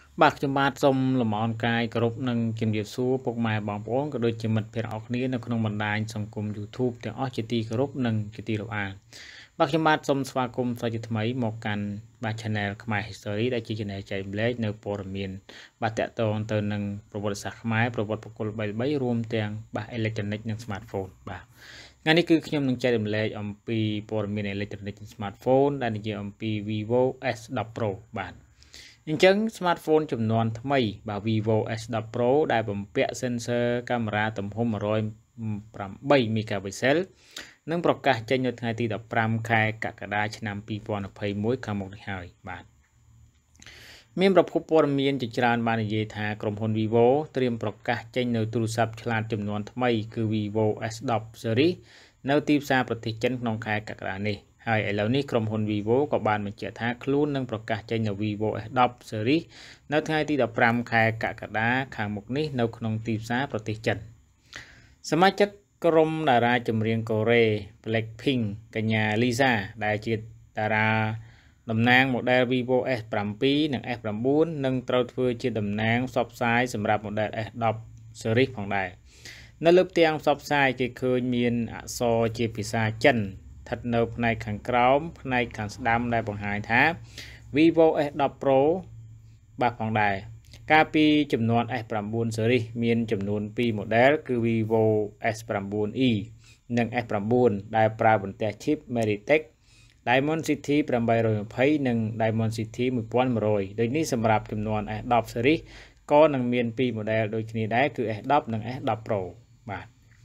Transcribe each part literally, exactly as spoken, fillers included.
បាទខ្ញុំបាទសូមលំអរកាយគោរពនិងជំរាបសួរពុកម៉ែបងប្អូនក៏ដូចជាមិត្តភ័ក្តិអរគ្នានៅក្នុងបណ្ដាញសង្គម YouTube ទាំងអស់ជាទីគោរពនិងជាទីរាប់អានបាទខ្ញុំបាទសូមស្វាគមន៍សាជាថ្មីមកកាន់បាទ Channel ខ្មែរ History ដែលជា Channel ចែករំលែកនៅព័ត៌មានបាទតាក់ទងទៅនឹងប្រវត្តិសាស្ត្រខ្មែរប្រវត្តិបុគ្គលបីបីរួមទាំងបាទ Electronic និង Smartphone បាទថ្ងៃនេះគឺខ្ញុំនឹងចែករំលែកអំពីព័ត៌មាន Electronic និង Smartphone ដែលនិយាយអំពី Vivo เอส สิบ Pro បាទអញ្ចឹង smartphone ចំនួនថ្មីបាទ Vivo เอส สิบ Pro ដែលបំពាក់ sensor កាមេរ៉ាទំហំ một trăm tám megapixel និងប្រកាសចេញនៅថ្ងៃទី mười lăm ខែកក្កដាឆ្នាំhai nghìn hai mươi mốtខាងមុខនេះហើយបាទមានប្រភពព័ត៌មានជាច្រើនបាននិយាយថាក្រុមហ៊ុន Vivo ត្រៀមប្រកាសចេញនៅទូរស័ព្ទឆ្លាតចំនួនថ្មីគឺ Vivo เอส สิบ series នៅទីផ្សារប្រទេសចិនក្នុងខែកក្កដានេះហើយឥឡូវនេះក្រុមហ៊ុន Vivo ក៏បានបញ្ជាក់ថាខ្លួននឹងប្រកាសចេញនៅ Vivo เอส สิบ series នៅថ្ងៃទី mười lăm ខែកក្កដាខាងមុខនេះនៅក្នុងទីផ្សារប្រទេសចិនសមាជិកក្រុមតារាចម្រៀងកូរ៉េ Blackpink កញ្ញា Lisa ដែលជាតារាតំណាង model Vivo เอส seven និង เอส nine នឹងត្រូវធ្វើជាតំណាងផ្សព្វផ្សាយសម្រាប់ model เอส สิบ series ផងដែរនៅលើផ្ទាំងផ្សព្វផ្សាយគេឃើញមានអក្សរជាភាសាចិនស្ថិតនៅផ្នែកខាងក្រោមផ្នែកខាងស្ដាំដែលបង្ហាញថា Vivo เอส สิบ Pro បាទផងដែរកាលពីចំនួន เอส nine series មានចំនួនtwo model គឺ Vivo เอส nine E និង เอส nine ដែលប្រើបន្ទះ chip MediaTek Dimensity eight twenty និង Dimensity eleven hundred ដូចនេះសម្រាប់ចំនួន เอส สิบ series ក៏នឹងមានtwo model ដូចគ្នាដែរគឺ เอส สิบ និង เอส สิบ Pro បាទ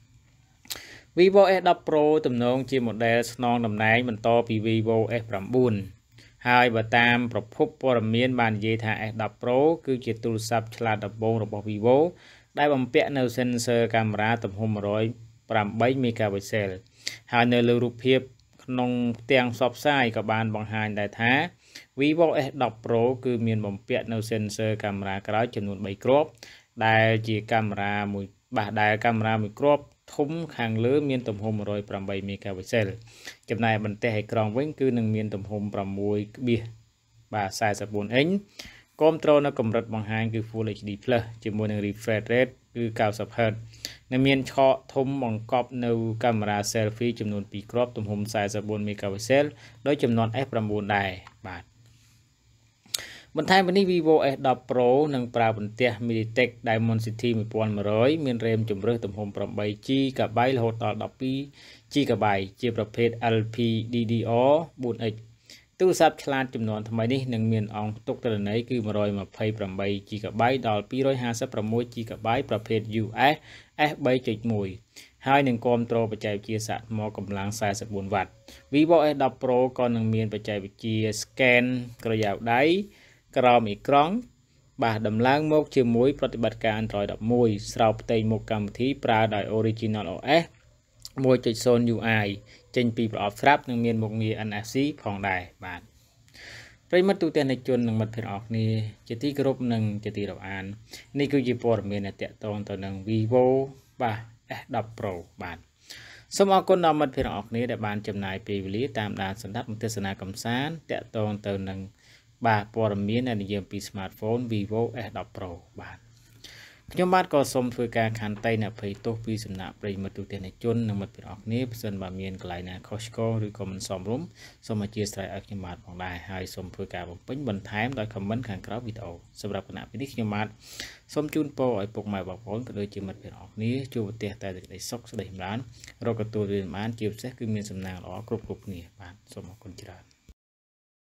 Vivo เอส สิบ Pro ទំនងជា model ស្នងតំណែងបន្តពី Vivo เอส nine ហើយបើតាមប្រភពព័ត៌មានបាននិយាយថា เอส สิบ Pro គឺជាទូរស័ព្ទឆ្លាតដំបូងរបស់ Vivo ដែលបំពាក់នៅ sensor កាមេរ៉ាទំហំ one hundred eight megapixel ហើយនៅលើរូបភាពក្នុងផ្ទាំងផ្សព្វផ្សាយក៏បានបង្ហាញដែរថា Vivo เอส สิบ Pro គឺមានបំពាក់នៅ sensor កាមេរ៉ាក្រោយចំនួនthreeគ្រាប់ដែលជាកាមេរ៉ាមួយបាទដែលកាមេរ៉ាមួយគ្រាប់ធំខាងលើមានទំហំone hundred eight megapixel ចំណែកបន្ទះអេក្រង់វិញគឺនឹងមានទំហំsix បាទforty-fourអ៊ិញគាំទ្រនៅកម្រិតបង្ហាញគឺ Full เอช ดี plus ជាមួយនឹង refresh rate គឺninety hertz និងមានឆកធំបង្កប់នៅកាមេរ៉ា selfie ចំនួនtwoគ្រាប់ទំហំforty-four megapixel ដោយចំនួន เอส nine ដែរបាទបន្ថែមពីនេះ Vivo เอส สิบ Pro នឹងប្រើបន្ទះ MediaTek Dimensity eleven hundred មាន RAM ជម្រើសទំហំeightជីហ្គាបៃ រហូតដល់twelveជីហ្គាបៃ ជាប្រភេទ แอล พี ดี ดี អាร์ four เอ็กซ์ ទូរស័ព្ទឆ្លាតចំនួនថ្មីនេះនឹងមានអង្គផ្ទុកទិន្នន័យគឺone hundred twenty-eightជីហ្គាបៃ ដល់two hundred fifty-sixជីហ្គាបៃប្រភេទ ยู เอส เอส three point one ហើយនឹងគាំទ្របច្ចេកវិទ្យាសាកថ្មកម្លាំងforty-fourវ៉ាត់ Vivo เอส สิบ Pro ក៏នឹងមានបច្ចេកវិទ្យា scan ក្រយៅដៃក្រោមអេក្រង់បាទដំឡើងមកជាមួយប្រតិបត្តិការ Android eleven ស្រោបផ្ទៃមុខកម្មវិធីប្រើដោយ OriginOS one point zero ยู ไอ ចេញពីប្រអប់ស្រាប់និងមានមុខងារ เอ็น เอฟ ซี ផងដែរបាទប្រិមត្តទូទាំងជននិងមិត្តភ័ក្តិអរគ្នាជាទីគោរពនិងជាទីរាប់អាននេះគឺជាព័ត៌មានដែលតាក់ទងទៅនឹង Vivo បាទ เอส สิบ Pro បាទសូមអរគុណដល់មិត្តភ័ក្តិអរគ្នាដែលបានចំណាយពេលវេលាតាមដានស្ដាប់ទស្សនាកម្សាន្តតាក់ទងទៅនឹងបាទព័ត៌មានដែលនិយាយពី smartphone Vivo เอส สิบ Pro បាទខ្ញុំបាទក៏សូមធ្វើការខន្តីអភ័យទោសពីសំណាក់ប្រិយមិត្តទូទាំងជននិងមិត្តភ័ក្តិអរគ្នាប្រសិនបើមានកន្លែងណាខុសឆ្គងឬក៏មិនសមរម្យសូមអធិស្ឋានឲ្យខ្ញុំបាទផងដែរហើយសូមធ្វើការបំពេញបន្ថែមដោយ comment ខាងក្រោមវីដេអូសម្រាប់គណៈពេលនេះខ្ញុំបាទសូមជូនពរឲ្យពុកម៉ែបងប្អូនក៏ដូចជាមិត្តភ័ក្តិអរគ្នាជួបប្រទះតែសេចក្តីសុខស្តីចម្រើនរកទទួលរៀនបានជាពិសេសគឺមានសំណាងល្អគ្រប់គ្រប់គ្នាបាទសូមអរគុណច្រើន